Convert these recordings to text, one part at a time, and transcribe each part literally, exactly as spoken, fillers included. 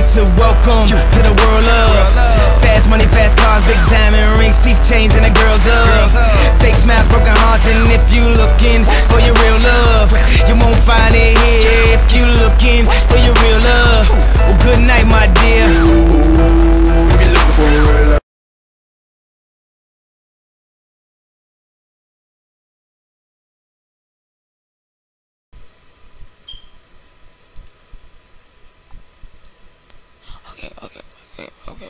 to welcome to the world of fast money, fast cars, big diamond rings, teeth chains, and the girls up. Fake smiles, broken hearts, and if you looking for your real love, you won't find it here. If you looking for your real love, well, good night, my dear. If you're looking for your real love. Okay, okay, okay, okay.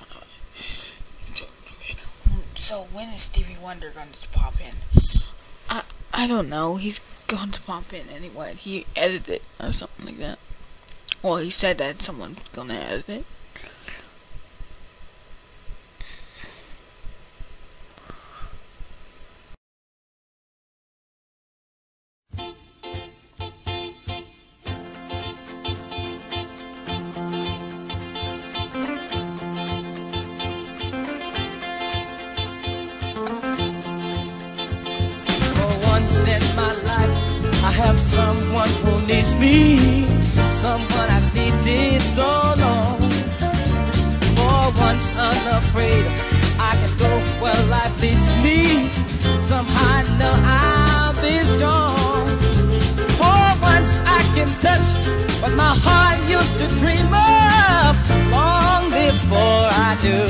So when is Stevie Wonder going to pop in? I I don't know. He's going to pop in anyway. He edited it or something like that. Well, he said that someone's gonna edit it. In my life, I have someone who needs me, someone I needed so long. For once unafraid, I can go where life leads me. Somehow I know I'll be strong. For once I can touch what my heart used to dream of long before I knew.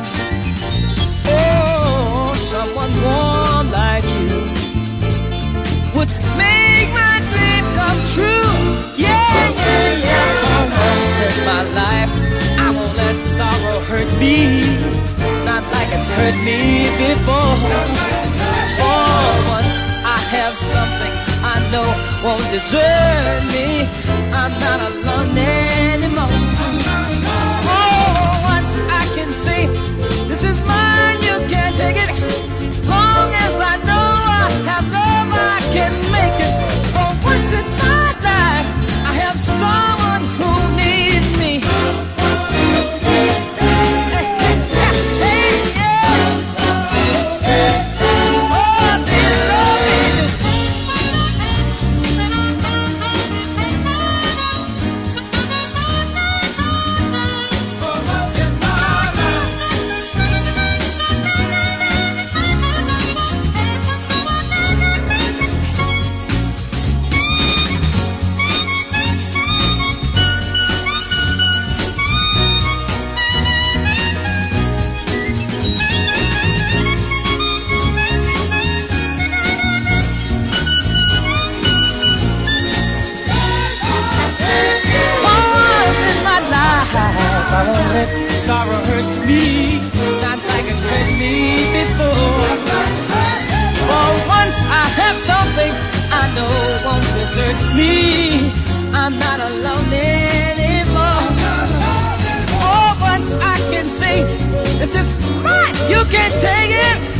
Oh, someone warm like you would make my dream come true. Yeah, yeah, yeah. For once in my life, I won't let sorrow hurt me, not like it's hurt me before. For once I have something I know won't desert me. I'm not alone anymore. For once I can say, this is mine, you can't take it. Long as I know I have love, I can make it. For once in my life, I have someone who needs me. Hey, hey, hey, yeah. Oh, do you love me? For once in my life. I won't let sorrow hurt me, not like it's hurt me before. For once I have something I know won't desert me. I'm not alone anymore. For once I can say, this is mine, you can't take it.